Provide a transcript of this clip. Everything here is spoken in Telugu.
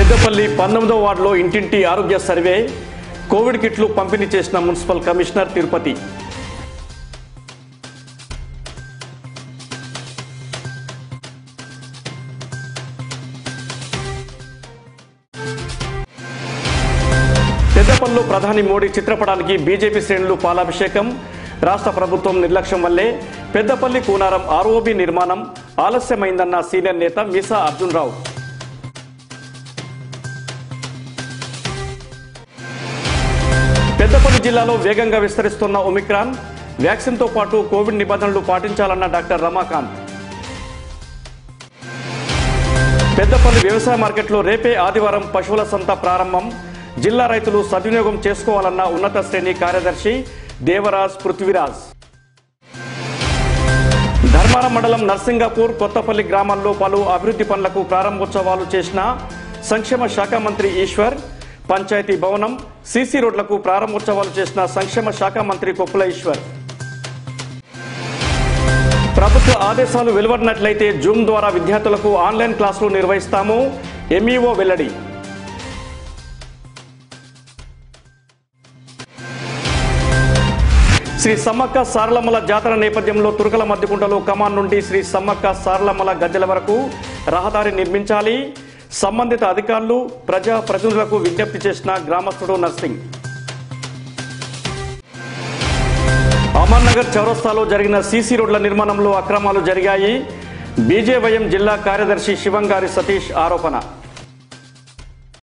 పెద్దపల్లి 19వ వార్డులో ఇంటింటి ఆరోగ్య సర్వే, కోవిడ్ కిట్లు పంపిణీ చేసిన మున్సిపల్ కమిషనర్ తిరుపతి. పెద్దపల్లిలో ప్రధాని మోడీ చిత్రపటానికి బీజేపీ శ్రేణులు పాలాభిషేకం. రాష్ట్ర ప్రభుత్వం నిర్లక్ష్యం వల్లే పెద్దపల్లి కూనారం ఆర్ఓబీ నిర్మాణం ఆలస్యమైందన్న సీనియర్ నేత మీసా అర్జున్ రావు. పెద్దపల్లి జిల్లాలో వేగంగా విస్తరిస్తున్న ఒమిక్రాన్, వ్యాక్సిన్తో పాటు కోవిడ్ నిబంధనలు పాటించాలన్న డాక్టర్ రమాకాంత్. పెద్దపల్లి వ్యవసాయ మార్కెట్లో రేపే ఆదివారం పశువుల సంత ప్రారంభం. జిల్లా రైతులు సద్వినియోగం చేసుకోవాలన్న ఉన్నత శ్రేణి కార్యదర్శి దేవరాజ్ పృథ్వీరాజ్. ధర్మారం మండలం నర్సింగాపూర్, కొత్తపల్లి గ్రామాల్లో పలు అభివృద్ధి పనులకు ప్రారంభోత్సవాలు చేసిన సంక్షేమ శాఖ మంత్రి ఈశ్వర్. పంచాయతీ భవనం, సీసీ రోడ్లకు ప్రారంభోత్సవాలు చేసిన సంక్షేమ శాఖ మంత్రి కొప్పుల ఈశ్వర్. ప్రభుత్వ ఆదేశాలు వెలువడినట్లయితే జూమ్ ద్వారా విద్యార్థులకు ఆన్లైన్ క్లాసులు నిర్వహిస్తాము, ఎంఈఓ వెల్లడి. శ్రీ సమ్మక్క సారలమ్మల జాతర నేపథ్యంలో తురకల మద్దికుంటలో కమాన్ నుండి శ్రీ సమ్మక్క సారలమ్మల గద్దెల వరకు రహదారి నిర్మించాలి. సంబంధిత అధికారులు, ప్రజా ప్రతినిధులకు విజ్ఞప్తి చేసిన గ్రామస్తుడు నర్సింగ్. అమర్నగర్ చౌరస్తాలో జరిగిన సీసీ రోడ్ల నిర్మాణంలో అక్రమాలు జరిగాయి. బీజేవైఎం జిల్లా కార్యదర్శి శివంగారి సతీష్ ఆరోపణ.